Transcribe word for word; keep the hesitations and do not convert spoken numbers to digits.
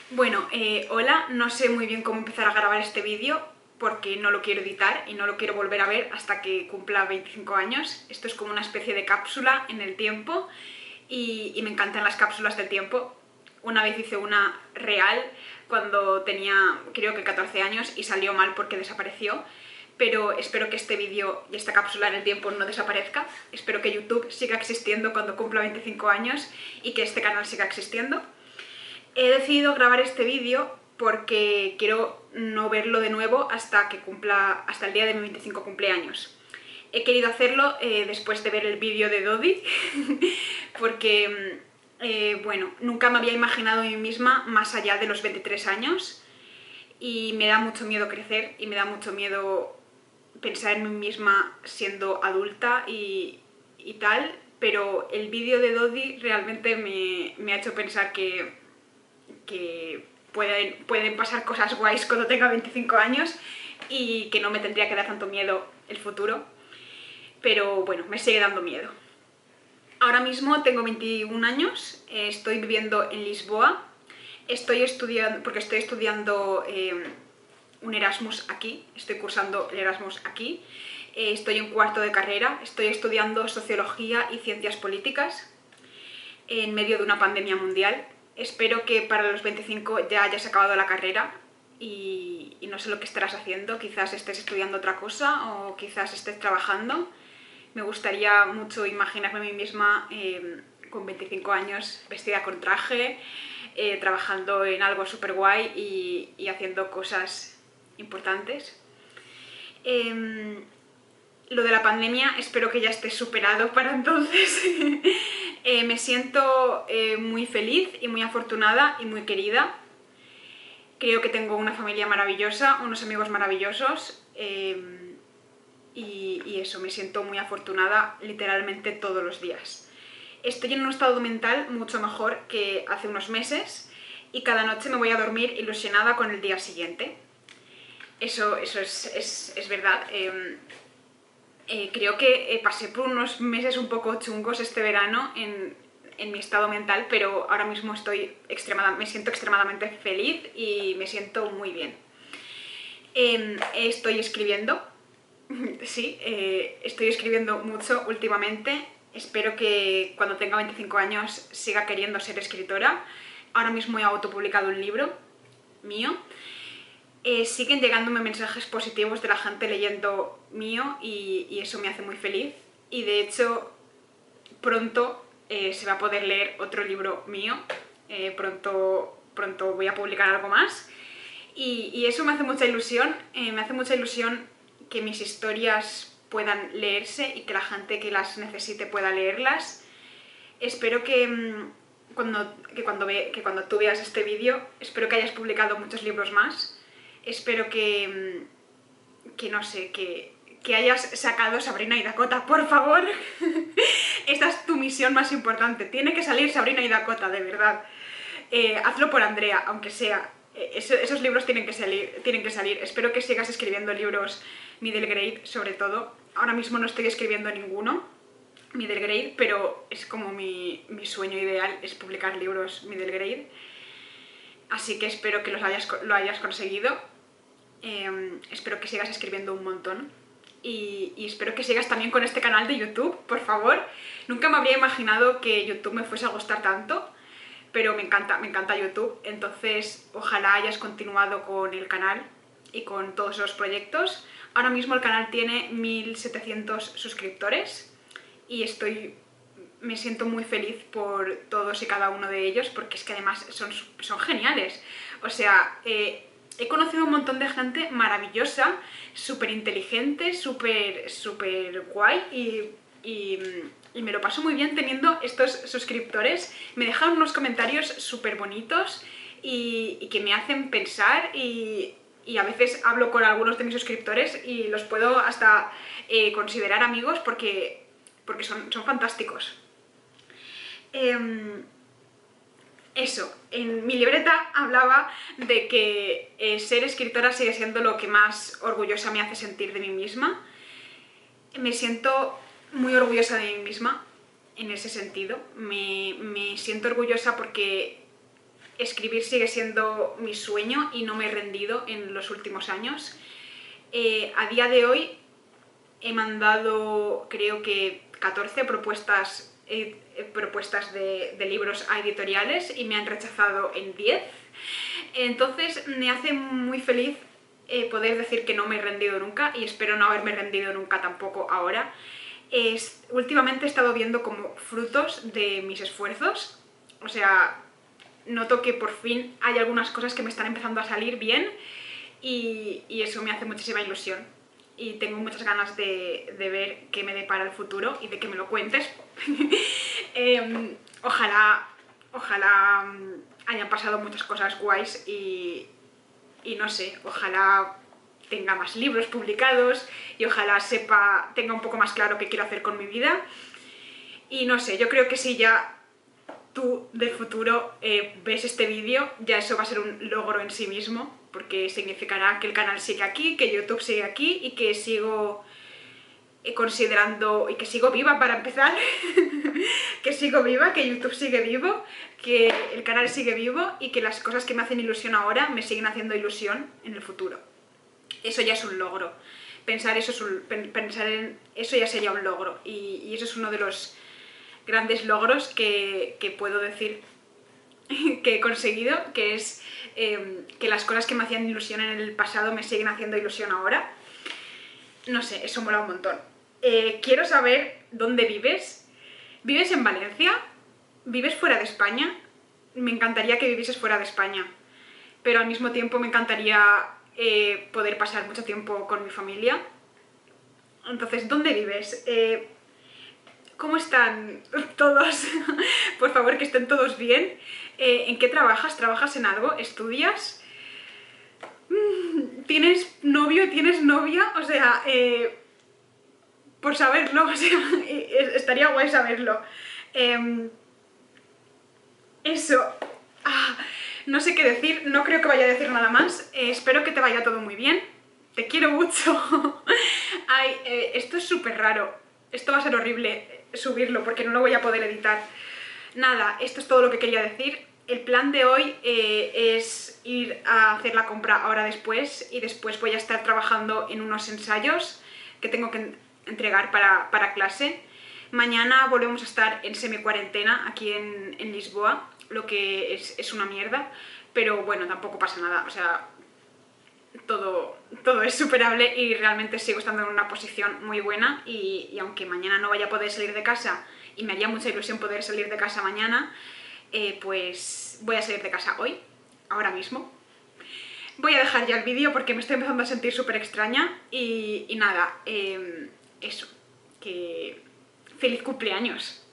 Bueno, eh, hola, no sé muy bien cómo empezar a grabar este vídeo porque no lo quiero editar y no lo quiero volver a ver hasta que cumpla veinticinco años. Esto es como una especie de cápsula en el tiempo y, y me encantan las cápsulas del tiempo. Una vez hice una real cuando tenía, creo que catorce años, y salió mal porque desapareció. Pero espero que este vídeo y esta cápsula en el tiempo no desaparezca. Espero que YouTube siga existiendo cuando cumpla veinticinco años y que este canal siga existiendo. He decidido grabar este vídeo porque quiero no verlo de nuevo hasta que cumpla, hasta el día de mi veinticinco cumpleaños. He querido hacerlo eh, después de ver el vídeo de Dodi, porque, eh, bueno, nunca me había imaginado a mí misma más allá de los veintitrés años y me da mucho miedo crecer y me da mucho miedo pensar en mí misma siendo adulta y, y tal, pero el vídeo de Dodi realmente me, me ha hecho pensar que que pueden, pueden pasar cosas guays cuando tenga veinticinco años y que no me tendría que dar tanto miedo el futuro, pero bueno, me sigue dando miedo. Ahora mismo tengo veintiún años, eh, estoy viviendo en Lisboa, estoy estudiando, porque estoy estudiando eh, un Erasmus aquí, estoy cursando el Erasmus aquí, eh, estoy en cuarto de carrera, estoy estudiando Sociología y Ciencias Políticas en medio de una pandemia mundial. Espero que para los veinticinco ya hayas acabado la carrera y, y no sé lo que estarás haciendo, quizás estés estudiando otra cosa o quizás estés trabajando. Me gustaría mucho imaginarme a mí misma eh, con veinticinco años vestida con traje, eh, trabajando en algo súper guay y, y haciendo cosas importantes. Eh, lo de la pandemia espero que ya esté superado para entonces. eh, me siento eh, muy feliz y muy afortunada y muy querida. Creo que tengo una familia maravillosa, unos amigos maravillosos eh, y, y eso, me siento muy afortunada literalmente todos los días. Estoy en un estado mental mucho mejor que hace unos meses y cada noche me voy a dormir ilusionada con el día siguiente. Eso, eso es, es, es verdad. Eh, Eh, creo que eh, pasé por unos meses un poco chungos este verano en, en mi estado mental, pero ahora mismo estoy me siento extremadamente feliz y me siento muy bien. Eh, estoy escribiendo, sí, eh, estoy escribiendo mucho últimamente. Espero que cuando tenga veinticinco años siga queriendo ser escritora. Ahora mismo he autopublicado un libro mío. Eh, siguen llegándome mensajes positivos de la gente leyendo mío y, y eso me hace muy feliz. Y de hecho, pronto eh, se va a poder leer otro libro mío. Eh, pronto, pronto voy a publicar algo más. Y, y eso me hace mucha ilusión. Eh, me hace mucha ilusión que mis historias puedan leerse y que la gente que las necesite pueda leerlas. Espero que, mmm, cuando, que, cuando, ve, que cuando tú veas este vídeo, espero que hayas publicado muchos libros más. Espero que, que no sé, que, que hayas sacado Sabrina y Dakota, por favor. Esta es tu misión más importante. Tiene que salir Sabrina y Dakota, de verdad. Eh, hazlo por Andrea, aunque sea. Eh, eso, esos libros tienen que, salir, tienen que salir. Espero que sigas escribiendo libros middle grade, sobre todo. Ahora mismo no estoy escribiendo ninguno middle grade, pero es como mi, mi sueño ideal, es publicar libros middle grade. Así que espero que los hayas, lo hayas conseguido. Eh, espero que sigas escribiendo un montón y, y espero que sigas también con este canal de YouTube, por favor. Nunca me habría imaginado que YouTube me fuese a gustar tanto, pero me encanta, me encanta YouTube, entonces ojalá hayas continuado con el canal y con todos los proyectos. Ahora mismo el canal tiene mil setecientos suscriptores y estoy, me siento muy feliz por todos y cada uno de ellos porque es que además son, son geniales. O sea, eh, he conocido un montón de gente maravillosa, súper inteligente, súper súper guay y, y, y me lo paso muy bien teniendo estos suscriptores. Me dejan unos comentarios súper bonitos y, y que me hacen pensar y, y a veces hablo con algunos de mis suscriptores y los puedo hasta eh, considerar amigos porque, porque son, son fantásticos. Eh, Eso, en mi libreta hablaba de que eh, ser escritora sigue siendo lo que más orgullosa me hace sentir de mí misma. Me siento muy orgullosa de mí misma en ese sentido. Me, me siento orgullosa porque escribir sigue siendo mi sueño y no me he rendido en los últimos años. Eh, a día de hoy he mandado, creo que catorce propuestas, eh, propuestas de, de libros a editoriales y me han rechazado en diez. Entonces me hace muy feliz eh, poder decir que no me he rendido nunca, y espero no haberme rendido nunca tampoco ahora. Es, últimamente he estado viendo como frutos de mis esfuerzos, o sea, noto que por fin hay algunas cosas que me están empezando a salir bien, y, y eso me hace muchísima ilusión. Y tengo muchas ganas de, de ver qué me depara el futuro y de que me lo cuentes. eh, ojalá, ojalá hayan pasado muchas cosas guays y, y no sé, ojalá tenga más libros publicados y ojalá sepa, tenga un poco más claro qué quiero hacer con mi vida. Y no sé, yo creo que si ya tú del futuro eh, ves este vídeo, ya eso va a ser un logro en sí mismo, porque significará que el canal sigue aquí, que YouTube sigue aquí y que sigo considerando, y que sigo viva para empezar, que sigo viva, que YouTube sigue vivo, que el canal sigue vivo y que las cosas que me hacen ilusión ahora me siguen haciendo ilusión en el futuro. Eso ya es un logro. Pensar eso, es un, pensar en eso ya sería un logro, y, y eso es uno de los grandes logros que, que puedo decir que he conseguido, que es eh, que las cosas que me hacían ilusión en el pasado me siguen haciendo ilusión ahora. No sé, eso mola un montón. Eh, quiero saber dónde vives. ¿Vives en Valencia? ¿Vives fuera de España? Me encantaría que vivieses fuera de España, pero al mismo tiempo me encantaría eh, poder pasar mucho tiempo con mi familia. Entonces, ¿dónde vives? Eh, ¿Cómo están todos? Por favor, que estén todos bien. Eh, ¿En qué trabajas? ¿Trabajas en algo? ¿Estudias? ¿Tienes novio? ¿Tienes novia? O sea, eh, por saberlo, o sea, estaría guay saberlo. Eh, eso. Ah, no sé qué decir, no creo que vaya a decir nada más. Eh, espero que te vaya todo muy bien. Te quiero mucho. Ay, eh, esto es súper raro. Esto va a ser horrible subirlo porque no lo voy a poder editar. Nada, esto es todo lo que quería decir. El plan de hoy eh, es ir a hacer la compra ahora después, y después voy a estar trabajando en unos ensayos que tengo que entregar para, para clase. Mañana volvemos a estar en semi-cuarentena aquí en, en Lisboa, lo que es, es una mierda, pero bueno, tampoco pasa nada, o sea, todo, todo es superable y realmente sigo estando en una posición muy buena, y, y aunque mañana no vaya a poder salir de casa, y me haría mucha ilusión poder salir de casa mañana, eh, pues voy a salir de casa hoy, ahora mismo. Voy a dejar ya el vídeo porque me estoy empezando a sentir súper extraña, y, y nada, eh, eso, que feliz cumpleaños.